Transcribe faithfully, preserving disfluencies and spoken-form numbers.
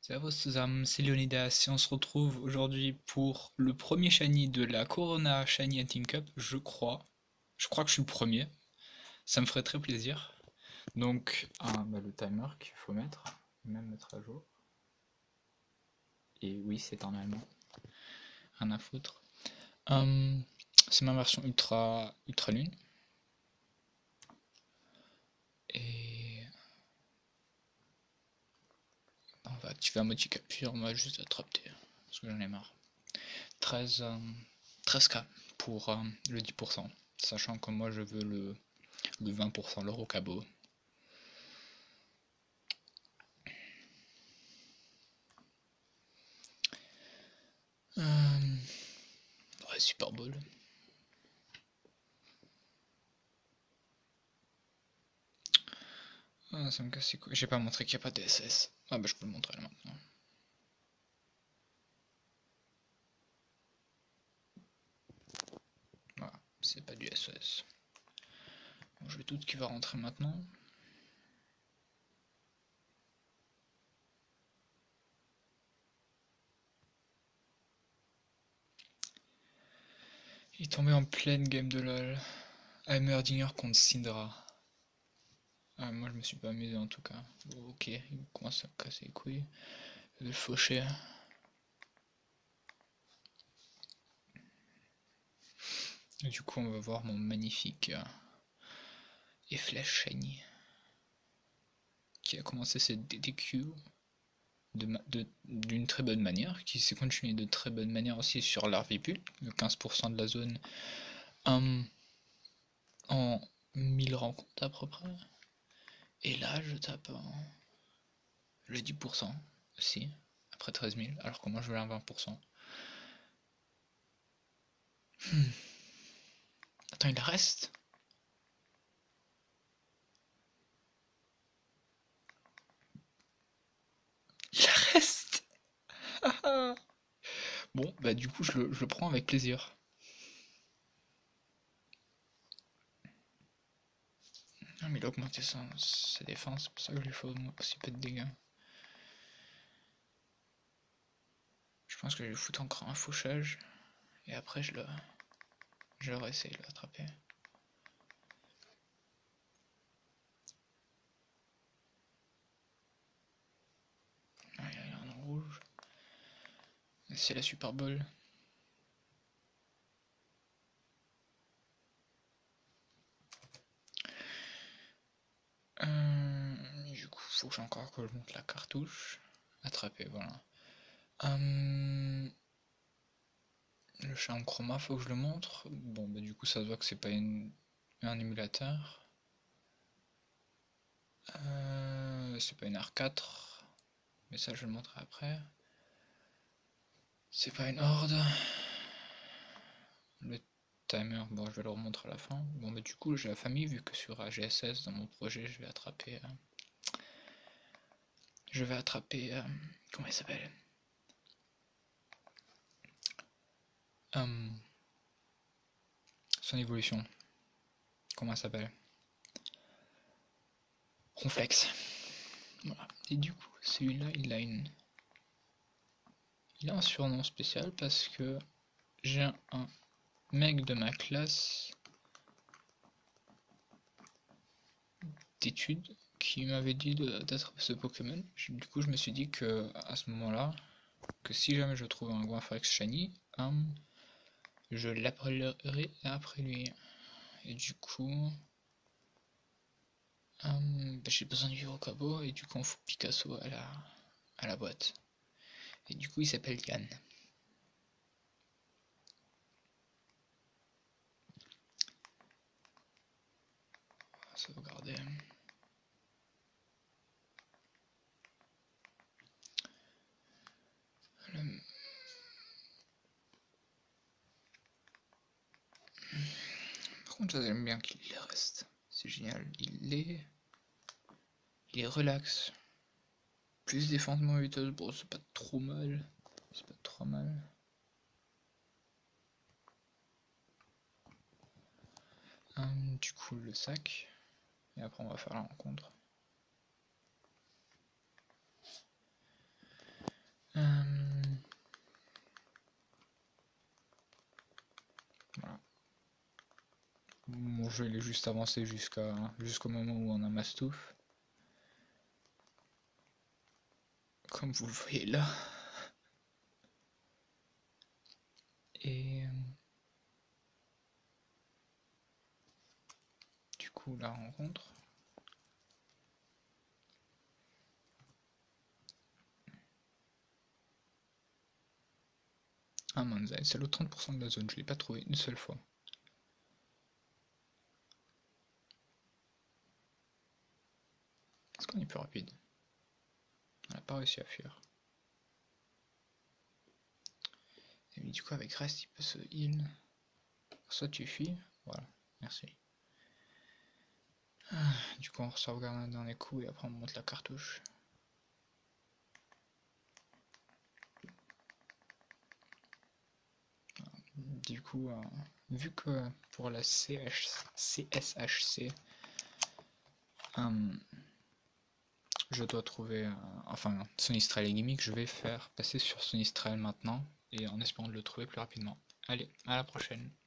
Servus zusammen, c'est Leonidas et on se retrouve aujourd'hui pour le premier shiny de la Corona Shiny Hunting Cup, je crois. Je crois que je suis le premier, ça me ferait très plaisir. Donc, ah, bah, le timer qu'il faut mettre, même mettre à jour. Et oui, c'est en allemand, rien à foutre. Hum, c'est ma version ultra, ultra lune. Et on va activer un mode capture, on va juste attraper, parce que j'en ai marre. treize, euh, treize K pour euh, le dix pour cent, sachant que moi je veux le, le vingt pour cent, l'euro cabot. Euh, ouais, Super Bowl. Ah, ça me casse les couilles. J'ai pas montré qu'il n'y a pas de S S. Ah bah je peux le montrer là maintenant. Voilà, c'est pas du S S. Bon, je vais tout qui va rentrer maintenant. Il est tombé en pleine game de LoL. Heimerdinger contre Syndra. Ah, moi je me suis pas amusé en tout cas. Bon, ok, il commence à me casser les couilles. Je vais le faucher. Et du coup on va voir mon magnifique euh, et flèche shiny qui a commencé cette D D Q d'une de, de, très bonne manière, qui s'est continué de très bonne manière aussi sur l'Arvipul, quinze pour cent de la zone um, en mille rencontres à peu près. Et là je tape en le dix pour cent aussi, après treize mille, alors que moi je veux un vingt pour cent. Hmm. Attends, il reste. Il reste. Bon, bah du coup je le, je le prends avec plaisir. Ah, mais il a augmenté sa, sa défense, c'est pour ça que je lui faut aussi peu de dégâts. Je pense que je vais lui foutre encore un fauchage, et après je le... je vais essayer de l'attraper. Ah, il y a un en rouge. C'est la Super Bowl. Euh, du coup, faut que j'ai encore que je monte la cartouche. Attraper, voilà. Euh, le chat en chroma, faut que je le montre. Bon, bah du coup, ça se voit que c'est pas une, un émulateur. Euh, c'est pas une R quatre. Mais ça, je vais le montrer après. C'est pas une horde. Le timer, bon, je vais le remontrer à la fin. Bon, bah du coup, j'ai la famille, vu que sur A G S S, dans mon projet, je vais attraper... Euh, je vais attraper... Euh, comment il s'appelle um, Son évolution. Comment elle s'appelle Ronflex. Voilà. Et du coup, celui-là, il a une... Il a un surnom spécial parce que j'ai un mec de ma classe d'études qui m'avait dit d'attraper ce Pokémon. Du coup, je me suis dit que à ce moment-là, que si jamais je trouve un Goinfrex Shiny, hum, je l'appellerai après lui. Et du coup, hum, bah, j'ai besoin du Rocabo et du coup, on fout Picasso à la, à la boîte. Et du coup, il s'appelle Yann. On va sauvegarder. Le... Par contre, j'aime bien qu'il reste. C'est génial. Il est... Il est relax. Plus défendement huit, bon, c'est pas trop mal. C'est pas trop mal. Hum, du coup, le sac. Et après, on va faire la rencontre. Euh... Voilà. Mon jeu il est juste avancé jusqu'à jusqu'au moment où on a Mastouf. Comme vous le voyez là. Et du coup la rencontre. Ah Manzai, c'est l'autre trente pour cent de la zone, je l'ai pas trouvé une seule fois. Est-ce qu'on est plus rapide? On n'a pas réussi à fuir. Et du coup avec reste il peut se heal. Soit tu fuis, voilà, merci. Ah, du coup on sauvegarde un dernier coup et après on monte la cartouche. Du coup, euh, vu que pour la C S H C, euh, je dois trouver, euh, enfin Sonistral et Gimmick, je vais faire passer sur Sonistral maintenant, et en espérant de le trouver plus rapidement. Allez, à la prochaine.